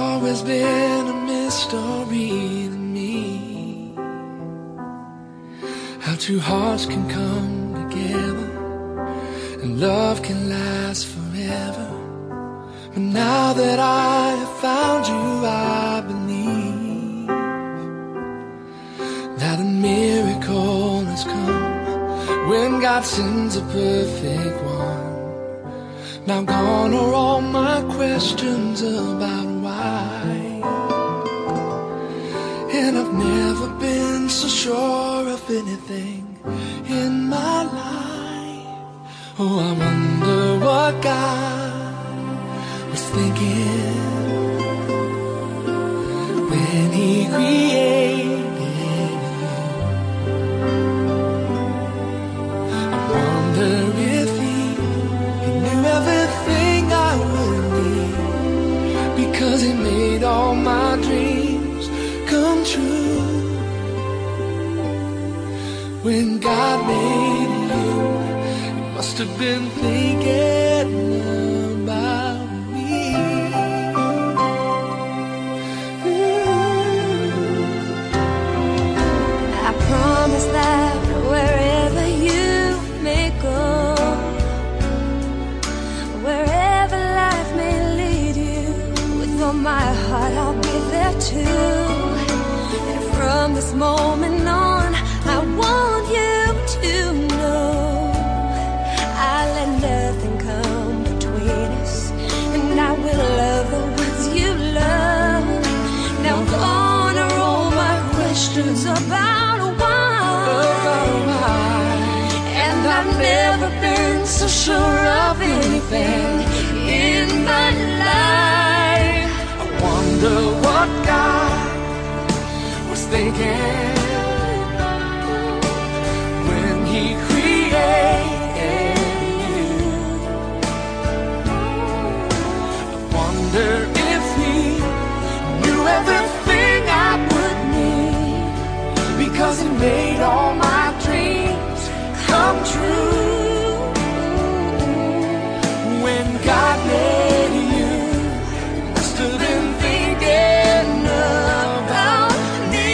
always been a mystery to me, how two hearts can come together and love can last forever. But now that I have found you, I believe that a miracle has come when God sends a perfect one. Now gone are all my questions about why, and I've never been so sure of anything in my life. Oh, I wonder what God was thinking when He created you. I wonder if He knew everything I would need, because He made all my dreams come true. When God made you, He must have been thinking about me. I promise that wherever you may go, wherever life may lead you, with all my heart I'll be there too. And from this moment on, I want you to know I let nothing come between us, and I will love the ones you love. Now gone are all my questions about why, and I've never been so sure of anything in my life. I wonder what God was thinking when He created you. I wonder if He knew everything I would need, because He made all my dreams come true. When God made you, He must have been thinking about me.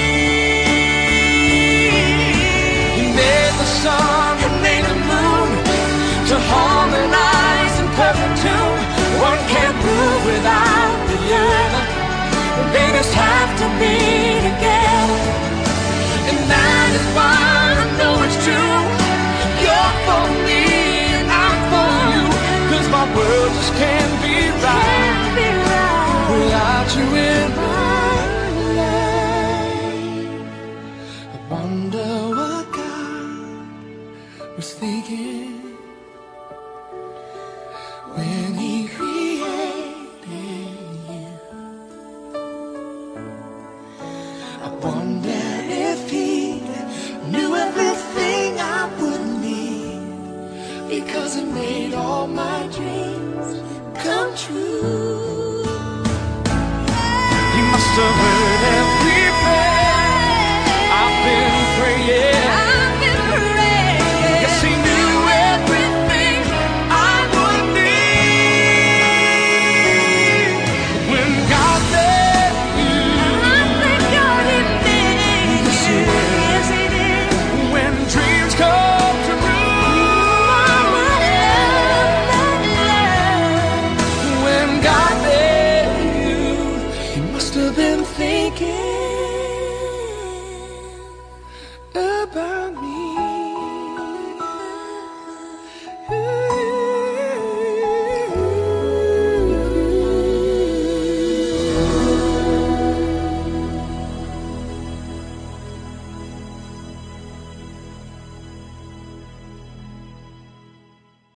He made the sun and made the moon to harmonize in perfect tune. One can't move without the other, they just have to be together. And that is why I know it's true. You're for me and I'm for you, 'cause my world just can't be right without you in my life. I wonder what God was thinking when He created you. I wonder if He knew everything I would need, because He made all my dreams come true. He must have heard